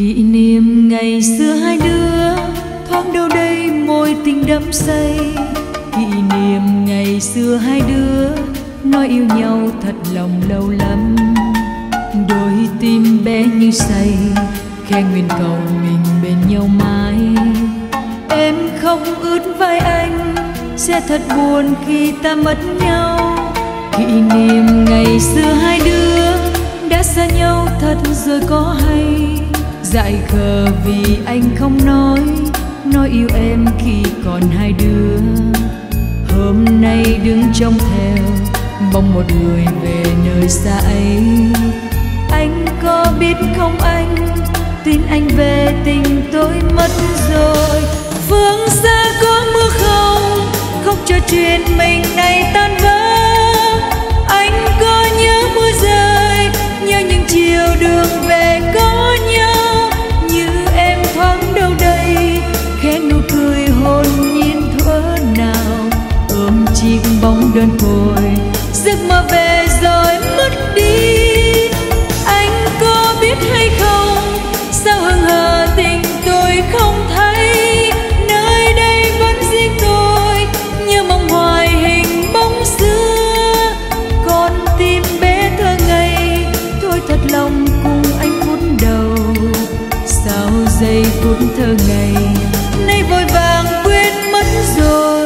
Kỷ niệm ngày xưa hai đứa thoáng đâu đây môi tình đắm say. Kỷ niệm ngày xưa hai đứa nói yêu nhau thật lòng lâu lắm. Đôi tim bé như say khe nguyện cầu mình bên nhau mãi. Em không ướt vai anh sẽ thật buồn khi ta mất nhau. Kỷ niệm ngày xưa hai đứa đã xa nhau thật rồi có hay. Dại khờ vì anh không nói yêu em khi còn hai đứa. Hôm nay đứng trông theo bóng một người về nơi xa ấy. Anh có biết không anh, tin anh về tình tôi mất rồi. Phương xa có mưa không cho chuyện mình này tan vỡ. Anh có nhớ mưa rơi, nhớ những chiều đường về có nhau. Như em thoáng đâu đây, khẽ nụ cười hồn nhiên thuở nào. Ôm chiếc bóng đơn côi, giấc mơ về rồi mất đi. Anh có biết hay không, sao hững hờ tình tôi không thấy. Nơi đây vẫn riêng tôi, như mong hoài hình bóng xưa. Con tim bé thơ ngây, thôi thật lòng cùng anh phút đầu. Sao giây phút thơ ngây nay vội vàng quên mất rồi.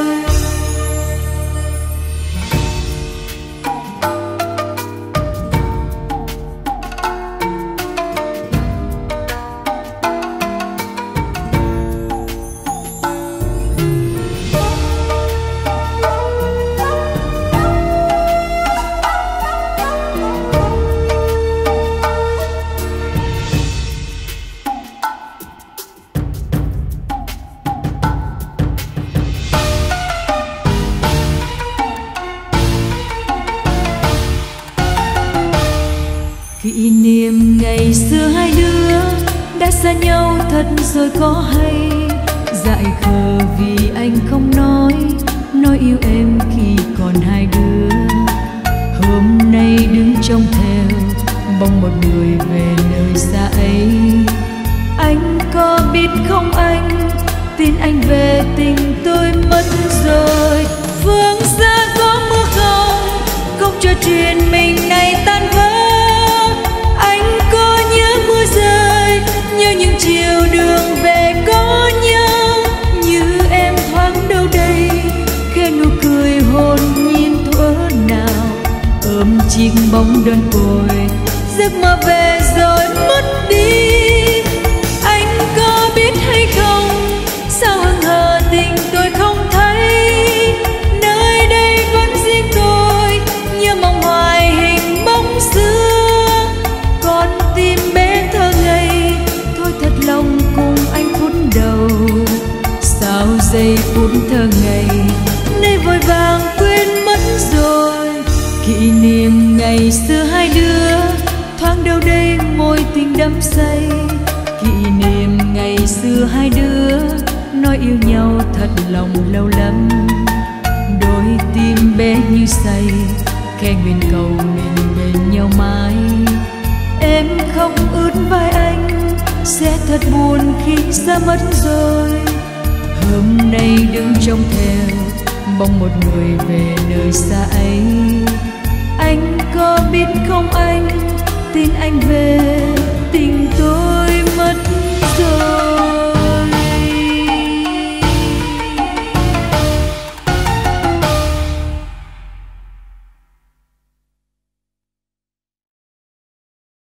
Kỷ niệm ngày xưa hai đứa đã xa nhau thật rồi có hay. Dại khờ vì anh không nói yêu em khi còn hai đứa. Hôm nay đứng trông theo bóng một người về nơi xa ấy. Anh có biết không anh, tin anh về tình tôi mất rồi. Phương xa có mưa không cho chuyện mình này tan vỡ. Nhớ những chiều đường về có nhau. Như em thoáng đâu đây, khe nụ cười hồn nhiên thuở nào. Ôm chiếc bóng đơn côi, giấc mơ về rồi mất đi. Anh có biết hay không, sao hững hờ tình tôi không thấy. Nơi đây vẫn riêng tôi, như mong hoài hình bóng xưa. Con tim bé thơ ngây, thật lòng cùng anh phút đầu. Sao giây phút thơ ngây nay vội vàng quên mất rồi. Kỷ niệm ngày xưa hai đứa thoáng đâu đây môi tình đắm say. Kỷ niệm ngày xưa hai đứa nói yêu nhau thật lòng lâu lắm. Đôi tim bé như say khe nguyện cầu mình bên nhau mãi. Em không ướt vai anh sẽ thật buồn khi xa mất rồi. Hôm nay đứng trông theo bóng một người về nơi xa ấy. Anh có biết không anh, tin anh về